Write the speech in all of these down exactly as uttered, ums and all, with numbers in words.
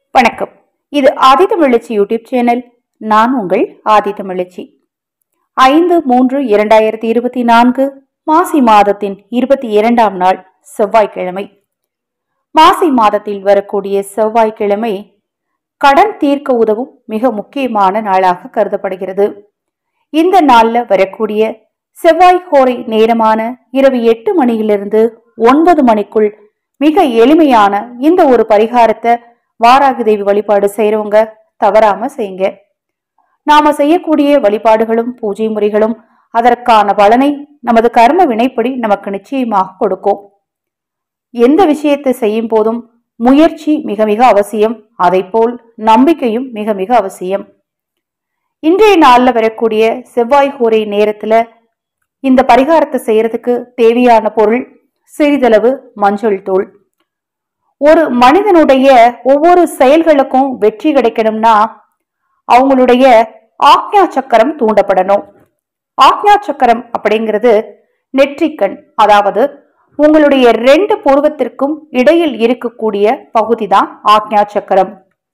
வணக்கம். இது ஆதித்தமிழச்சி YouTube channel. நான் உங்கள் ஆதித்தமிழச்சி. ஐந்து மூன்று இரண்டாயிரத்தி இருபத்தி நான்கு மாசி மாதத்தின் இருபத்தி இரண்டாம் நாள் செவ்வாய்க்கிழமை. மாசி மாதத்தில் வரக்கூடிய செவ்வாய்க்கிழமை கடன் தீர்க்க உதவும் மிக முக்கியமான நாளாக கருதப்படுகிறது. இந்த நாள்ல வரக்கூடிய செவ்வாய் ஹோரை நேரமான இரவு எட்டு மணியிலிருந்து ஒன்பது மணிக்குள் மிக எளிமையான இந்த ஒரு பரிகாரத்தை வாராகி தேவி வழிபாடு செய்யறவங்க தவறாம செய்யுங்க. நாம செய்யக்கூடிய வழிபாடுகளும் பூஜை முறைகளும் அதற்கான பலனை நமது கர்ம வினைப்படி நமக்கு நிச்சயமாக கொடுக்கும். எந்த விஷயத்தை செய்யும் போதும் முயற்சி மிக மிக அவசியம். அதை போல் நம்பிக்கையும் மிக மிக அவசியம். இன்றைய நாள்ல வரக்கூடிய செவ்வாய் ஹோரை நேரத்துல இந்த பரிகாரத்தை செய்யறதுக்கு தேவையான பொருள் சிறிதளவு மஞ்சள் தூள். ஒரு மனிதனுடைய ஒவ்வொரு செயல்களுக்கும் வெற்றி கிடைக்கணும்னா அவங்களுடைய ஆக்ஞா சக்கரம் தூண்டப்படணும். ஆக்ஞா சக்கரம் அப்படிங்கிறது நெற்றிக்கண், அதாவது உங்களுடைய ரெண்டு புருவத்திற்கும் இடையில் இருக்கக்கூடிய பகுதி தான் ஆக்ஞா சக்கரம்.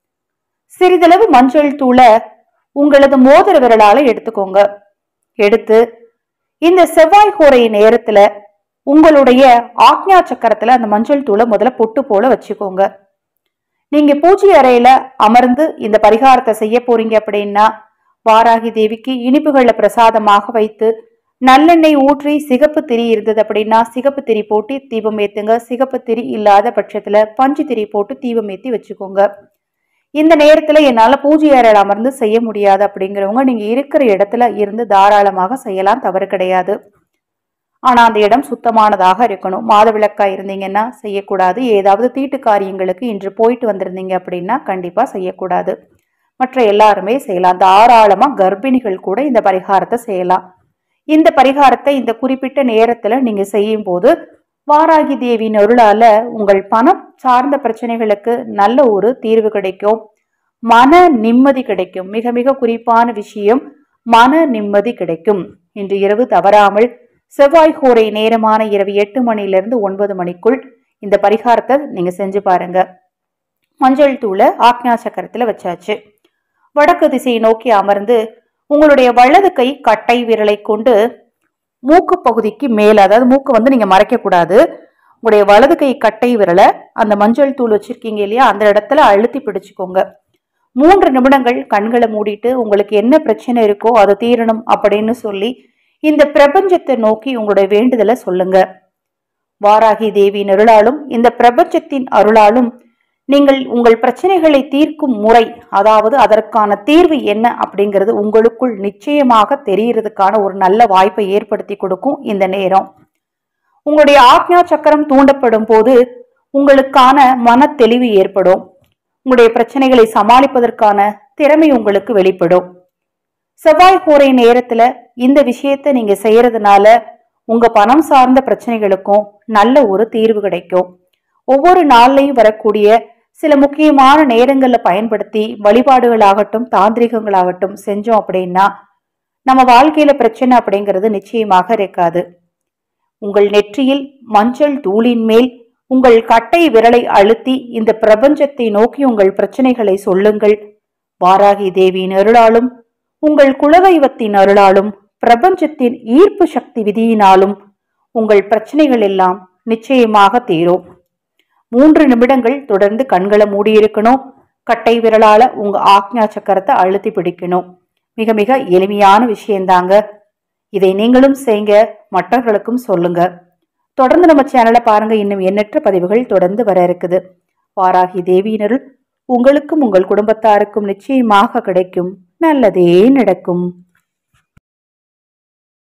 சிறிதளவு மஞ்சள் தூளை உங்களது மோதிர விரலால எடுத்துக்கோங்க. எடுத்து இந்த செவ்வாய் ஹோரை நேரத்துல உங்களுடைய ஆக்ஞா சக்கரத்துல அந்த மஞ்சள் தூளை முதல்ல பொட்டு போல வச்சுக்கோங்க. நீங்க பூஜை அறையில அமர்ந்து இந்த பரிகாரத்தை செய்ய போறீங்க அப்படின்னா வாராகி தேவிக்கு இனிப்புகளை பிரசாதமாக வைத்து நல்லெண்ணெய் ஊற்றி சிகப்பு திரி இருந்தது அப்படின்னா சிகப்பு திரி போட்டு தீபம் ஏத்துங்க. சிகப்பு திரி இல்லாத பட்சத்துல பஞ்சு திரி போட்டு தீபம் ஏத்தி வச்சுக்கோங்க. இந்த நேரத்துல என்னால பூஜை அறையில அமர்ந்து செய்ய முடியாது அப்படிங்கிறவங்க நீங்க இருக்கிற இடத்துல இருந்து தாராளமாக செய்யலாம், தவறு கிடையாது. ஆனா அந்த இடம் சுத்தமானதாக இருக்கணும். மாத விளக்கா இருந்தீங்கன்னா செய்யக்கூடாது. ஏதாவது தீட்டு காரியங்களுக்கு இன்று போயிட்டு வந்திருந்தீங்க அப்படின்னா கண்டிப்பா செய்யக்கூடாது. மற்ற எல்லாருமே செய்யலாம். தாராளமா கர்ப்பிணிகள் கூட இந்த பரிகாரத்தை செய்யலாம். இந்த பரிகாரத்தை இந்த குறிப்பிட்ட நேரத்துல நீங்க செய்யும் போது வாராகி தேவியின் அருளால உங்கள் பணம் சார்ந்த பிரச்சனைகளுக்கு நல்ல ஒரு தீர்வு கிடைக்கும். மன நிம்மதி கிடைக்கும். மிக மிக குறிப்பான விஷயம், மன நிம்மதி கிடைக்கும். இன்று இரவு தவறாமல் செவ்வாய் ஹோரை நேரமான இரவு எட்டு மணிலிருந்து ஒன்பது மணிக்குள் இந்த பரிகாரத்தை நீங்க செஞ்சு பாருங்க. மஞ்சள் தூளை ஆக்ஞா சக்கரத்துல வச்சாச்சு. வடக்கு திசையை நோக்கி அமர்ந்து உங்களுடைய வலது கை கட்டை விரலை கொண்டு மூக்கு பகுதிக்கு மேல, அதாவது மூக்கு வந்து நீங்க மறைக்க கூடாது, உங்களுடைய வலது கை கட்டை விரலை அந்த மஞ்சள் தூள் வச்சிருக்கீங்க இல்லையா அந்த இடத்துல அழுத்தி பிடிச்சுக்கோங்க. மூன்று நிமிடங்கள் கண்களை மூடிட்டு உங்களுக்கு என்ன பிரச்சனை இருக்கோ அது தீரணும் அப்படின்னு சொல்லி இந்த பிரபஞ்சத்தை நோக்கி உங்களுடைய வேண்டுதலை சொல்லுங்க. வாராகி தேவியின் அருளாலும் இந்த பிரபஞ்சத்தின் அருளாலும் நீங்கள் உங்கள் பிரச்சனைகளை தீர்க்கும் முறை, அதாவது அதற்கான தீர்வு என்ன அப்படிங்கிறது உங்களுக்குள் நிச்சயமாக தெரியறதுக்கான ஒரு நல்ல வாய்ப்பை ஏற்படுத்தி கொடுக்கும். இந்த நேரம் உங்களுடைய ஆக்ஞா சக்கரம் தூண்டப்படும் போது உங்களுக்கான மன தெளிவு ஏற்படும். உங்களுடைய பிரச்சனைகளை சமாளிப்பதற்கான திறமை உங்களுக்கு வெளிப்படும். செவ்வாய் ஹோரை நேரத்துல இந்த விஷயத்த நீங்க செய்யறதுனால உங்க பணம் சார்ந்த பிரச்சனைகளுக்கும் நல்ல ஒரு தீர்வு கிடைக்கும். ஒவ்வொரு நாள்லையும் வரக்கூடிய சில முக்கியமான நேரங்கள்ல பயன்படுத்தி வழிபாடுகளாகட்டும் தாந்திரிகங்களாகட்டும் செஞ்சோம் அப்படின்னா நம்ம வாழ்க்கையில பிரச்சனை அப்படிங்கிறது நிச்சயமாக இருக்காது. உங்கள் நெற்றியில் மஞ்சள் தூளின் மேல் உங்கள் கட்டை விரலை அழுத்தி இந்த பிரபஞ்சத்தை நோக்கி உங்கள் பிரச்சனைகளை சொல்லுங்கள். வாராகி தேவியின் அருளாலும் உங்கள் குலதெய்வத்தின் அருளாலும் பிரபஞ்சத்தின் ஈர்ப்பு சக்தி விதியினாலும் உங்கள் பிரச்சனைகள் எல்லாம் நிச்சயமாக தீரும். மூன்று நிமிடங்கள் தொடர்ந்து கண்களை மூடியிருக்கணும். கட்டை விரலால உங்க ஆக்ஞா சக்கரத்தை அழுத்தி பிடிக்கணும். மிக மிக எளிமையான விஷயந்தாங்க. இதை நீங்களும் செய்யுங்க, மற்றவர்களுக்கும் சொல்லுங்க. தொடர்ந்து நம்ம சேனலை பாருங்க. இன்னும் எண்ணற்ற பதிவுகள் தொடர்ந்து வர இருக்குது. வாராகி தேவியினருள் உங்களுக்கும் உங்கள் குடும்பத்தாருக்கும் நிச்சயமாக கிடைக்கும். நல்லதே நடக்கும்.